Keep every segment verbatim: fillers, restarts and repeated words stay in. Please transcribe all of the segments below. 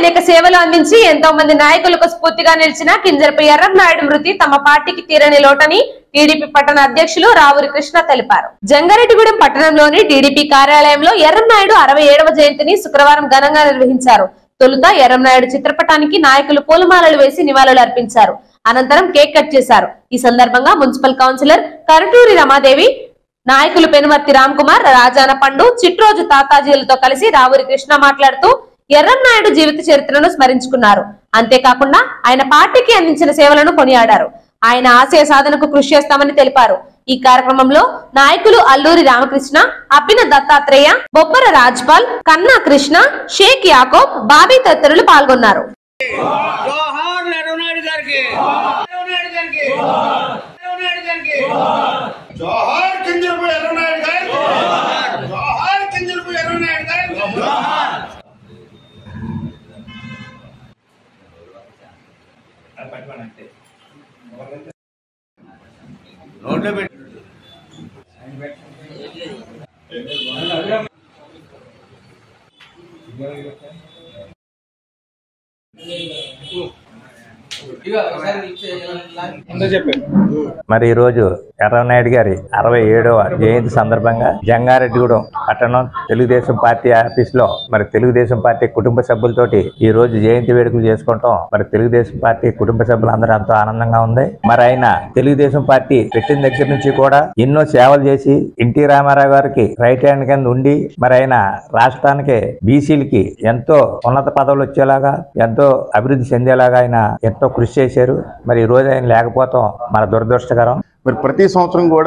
అనేక సేవలు అందించి ఎంతో మంది నాయకులకు స్ఫూర్తిగా నిలిచిన కింజరపు ఎర్రన్నాయుడు మృతి తమ పార్టీకి తీరని లోటని టీడీపీ పట్టణ అధ్యక్షులు రావూరి కృష్ణ తెలిపారు. జంగారెడ్డిగూడెం పట్టణంలోని టీడీపీ కార్యాలయంలో ఎర్రన్నాయుడు అరవై ఏడవ జయంతిని శుక్రవారం ఘనంగా నిర్వహించారు. తొలుత ఎర్రన్నాయుడు చిత్రపటానికి నాయకులు పూలమాలలు వేసి నివాళులు అర్పించారు. అనంతరం కేక్ కట్ చేశారు. ఈ సందర్భంగా మున్సిపల్ కౌన్సిలర్ కరటూరి రమాదేవి, నాయకులు పెనుమర్తి రామ్ కుమార్, రాజాన పండు, చిట్రోజు తాతాజీలతో కలిసి రావూరి కృష్ణ మాట్లాడుతూ ఎర్రన్నాయుడు జీవిత చరిత్రను స్మరించుకున్నారు. అంతేకాకుండా ఆయన పార్టీకి అందించిన సేవలను కొనియాడారు. ఆయన ఆశయ సాధనకు కృషి చేస్తామని తెలిపారు. ఈ కార్యక్రమంలో నాయకులు అల్లూరి రామకృష్ణ, అప్పిన దత్తాత్రేయ, బొబ్బర రాజ్పాల్, కన్నా కృష్ణ, షేక్ యాకోబ్, బాబీ తదితరులు పాల్గొన్నారు. మరి ఈ రోజు ఎర్రన్నాయుడు గారి అరవై ఏడవ జయంతి సందర్భంగా జంగారెడ్డిగూడెం పట్టణం తెలుగుదేశం పార్టీ ఆఫీస్ లో మరి తెలుగుదేశం పార్టీ కుటుంబ సభ్యులతోటి ఈ రోజు జయంతి వేడుకలు చేసుకుంటాం. మరి తెలుగుదేశం పార్టీ కుటుంబ సభ్యులందరూ ఎంతో ఆనందంగా ఉంది. మరి ఆయన తెలుగుదేశం పార్టీ పెట్టిన దగ్గర నుంచి కూడా ఎన్నో సేవలు చేసి ఎన్టీ రామారావు గారికి రైట్ హ్యాండ్ కింద ఉండి మరి ఆయన రాష్ట్రానికి బీసీలకి ఎంతో ఉన్నత పదవులు వచ్చేలాగా ఎంతో అభివృద్ధి చెందేలాగా ఆయన ఎంతో కృషి చేశారు. మరి ఈ రోజు ఆయన లేకపోతాం మన దురదృష్టకరం. మరి ప్రతి సంవత్సరం కూడా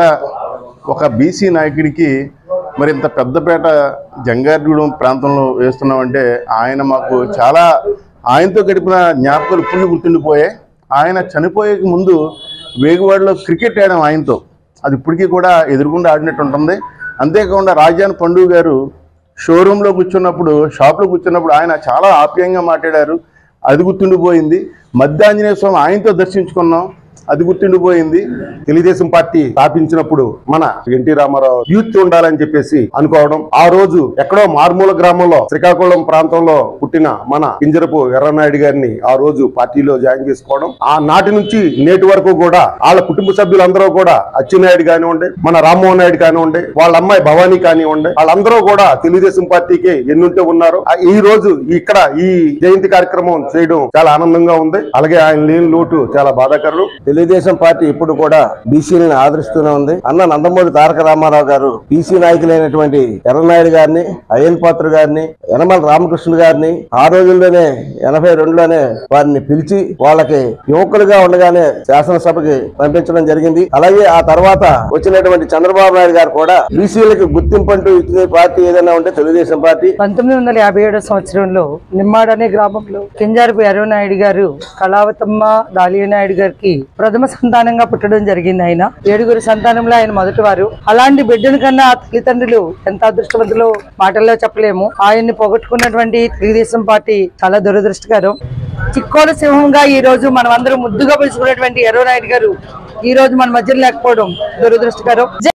ఒక బీసీ నాయకుడికి మరి ఇంత పెద్దపేట జంగారెడ్డిగూడెం ప్రాంతంలో వేస్తున్నామంటే ఆయన మాకు చాలా ఆయనతో గడిపిన జ్ఞాపకాలు ఇప్పుడు గుర్తుండిపోయాయి. ఆయన చనిపోయే ముందు వేగువాడలో క్రికెట్ ఆడడం ఆయనతో, అది ఇప్పటికీ కూడా ఎదురుగుండా ఆడినట్టు ఉంటుంది. అంతేకాకుండా రాజాన పండుగ గారు షోరూంలో కూర్చున్నప్పుడు, షాప్లో కూర్చున్నప్పుడు ఆయన చాలా ఆప్యాయంగా మాట్లాడారు, అది గుర్తుండిపోయింది. మధ్య ఆంజనేయ స్వామి ఆయనతో దర్శించుకున్నాం, అది గుర్తుండిపోయింది. తెలుగుదేశం పార్టీ స్థాపించినప్పుడు మన ఎన్టీ రామారావు యూత్ ఉండాలని చెప్పేసి అనుకోవడం, ఆ రోజు ఎక్కడో మారుమూల గ్రామంలో శ్రీకాకుళం ప్రాంతంలో పుట్టిన మన కింజరపు ఎర్రన్నాయుడు గారిని ఆ రోజు పార్టీలో జాయిన్ చేసుకోవడం, ఆ నాటి నుంచి నేటి వరకు కూడా వాళ్ళ కుటుంబ సభ్యులందరూ కూడా అచ్చెన్నాయుడు కానివ్వండి, మన రామ్మోహన్ నాయుడు కానివ్వండి, వాళ్ళ అమ్మాయి భవానీ కానివ్వండి, వాళ్ళందరూ కూడా తెలుగుదేశం పార్టీకి ఎన్నుంటే ఉన్నారు. ఈ రోజు ఇక్కడ ఈ జయంతి కార్యక్రమం చేయడం చాలా ఆనందంగా ఉంది. అలాగే ఆయన లేని లోటు చాలా బాధాకరం. తెలుగుదేశం పార్టీ ఇప్పుడు కూడా బీసీలను ఆదరిస్తూనే ఉంది. అన్న నందమూరి తారక రామారావు గారు బీసీ నాయకులైనటువంటి ఎర్రనాయుడు గారిని, అయ్యన్ పాత్ర గారిని, యనమల రామకృష్ణ గారిని ఆ రోజుల్లోనే ఎనభై రెండులోనే వారిని పిలిచి వాళ్ళకి యువకులుగా ఉండగానే శాసనసభకి పంపించడం జరిగింది. అలాగే ఆ తర్వాత వచ్చినటువంటి చంద్రబాబు నాయుడు గారు కూడా బీసీలకు గుర్తింపు అంటూ ఇచ్చిన పార్టీ ఏదైనా ఉంటే తెలుగుదేశం పార్టీ. పంతొమ్మిది వందల యాభై ఏడో సంవత్సరంలో నిమ్మాడ అనే గ్రామంలో కింజరపు ఎర్రనాయుడు గారు కళావతమ్మ దాలియనాయుడు గారికి ప్రథమ సంతానంగా పుట్టడం జరిగింది. ఆయన ఏడుగురు సంతానంలో ఆయన మొదటి వారు. అలాంటి బిడ్డల కన్నా తల్లిదండ్రులు ఎంత అదృష్టవంతులో మాటల్లో చెప్పలేము. ఆయన్ని పోగొట్టుకున్నటువంటి తెలుగుదేశం పార్టీ చాలా దురదృష్టకరం. చిక్కోల సింహంగా ఈ రోజు మనం అందరం ముద్దుగా పిలుచుకున్నటువంటి ఎర్రనాయుడు గారు ఈ రోజు మన మధ్యలో లేకపోవడం దురదృష్టకరం.